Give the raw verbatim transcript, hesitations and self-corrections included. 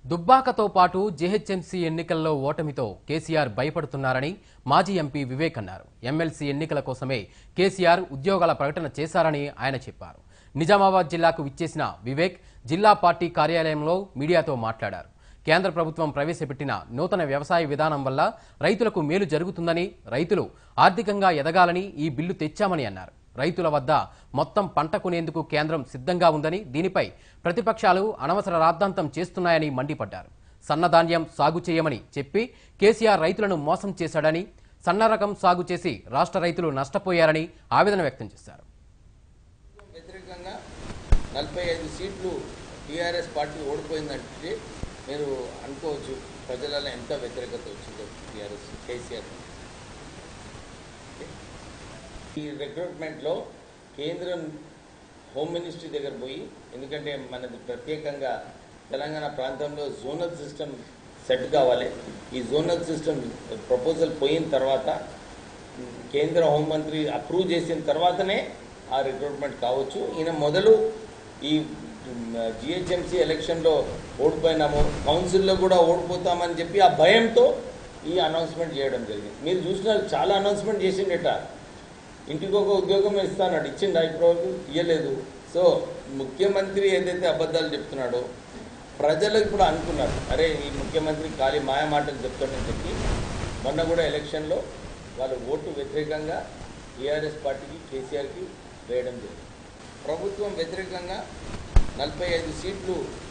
దుబ్బాకతో పాటు జీహెచ్ఎంసీ ఎన్నికల్లో ఓటమితో కేసీఆర్ భయపడుతున్నారని మాజీ ఎంపీ వివేక్ అన్నారు. ఎమ్మెల్సీ ఎన్నికల కోసమే కేసీఆర్ ఉద్యోగాల ప్రకటన చేశారని ఆయన చెప్పారు. నిజామాబాద్ జిల్లాకు విచ్చేసిన వివేక్ జిల్లా పార్టీ కార్యాలయంలో మీడియాతో మాట్లాడారు. కేంద్ర ప్రభుత్వం ప్రవేశపెట్టిన నూతన వ్యవసాయ విధానం వల్ల రైతులకు మేలు జరుగుతుందని, రైతులు ఆర్థికంగా ఎదగాలని ఈ బిల్లు తెచ్చామని అన్నారు. రైతుల వద్ద మొత్తం పంట కొనేందుకు కేంద్రం సిద్ధంగా ఉందని, దీనిపై ప్రతిపక్షాలు అనవసర రాద్ధాంతం చేస్తున్నాయని మండిపడ్డారు. సన్నధాన్యం సాగు చేయమని చెప్పి కేసీఆర్ రైతులను మోసం చేశాడని, సన్న రకం సాగు చేసి రాష్ట్ర రైతులు నష్టపోయారని ఆవేదన వ్యక్తం చేశారు. వ్యతిరేకంగా నలభై ఐదు సీట్లు టీఆర్ఎస్ పార్టీ ఓడిపోయిందంటే మీరు అనుకోవచ్చు ప్రజలలో ఎంత వ్యతిరేకత వచ్చిందో టీఆర్ఎస్ కేసీఆర్. ఈ రిక్రూట్మెంట్లో కేంద్రం హోమ్ మినిస్ట్రీ దగ్గర పోయి, ఎందుకంటే మనది ప్రత్యేకంగా తెలంగాణ ప్రాంతంలో జోనల్ సిస్టమ్ సెట్ కావాలి. ఈ జోనల్ సిస్టమ్ ప్రపోజల్ పోయిన తర్వాత కేంద్ర హోంమంత్రి అప్రూవ్ చేసిన తర్వాతనే ఆ రిక్రూట్మెంట్ కావచ్చు. ఈయన మొదలు ఈ జిహెచ్ఎంసీ ఎలక్షన్లో ఓడిపోయినాము, కౌన్సిల్లో కూడా ఓడిపోతామని చెప్పి ఆ భయంతో ఈ అనౌన్స్మెంట్ చేయడం జరిగింది. మీరు చూసిన చాలా అనౌన్స్మెంట్ చేసిండట, ఇంటికి ఒక ఉద్యోగం ఇస్తానడు, ఇచ్చిండా ఇప్పుడు ఇవ్వలేదు. సో ముఖ్యమంత్రి ఏదైతే అబద్ధాలు చెప్తున్నాడో ప్రజలు ఇప్పుడు అనుకున్నారు, అరే ఈ ముఖ్యమంత్రి ఖాళీ మాయ మాటలు చెప్తాడని చెప్పి మొన్న కూడా ఎలక్షన్లో వాళ్ళు ఓటు వ్యతిరేకంగా టీఆర్ఎస్ పార్టీకి కేసీఆర్కి వేయడం జరిగింది. ప్రభుత్వం వ్యతిరేకంగా నలభై ఐదు సీట్లు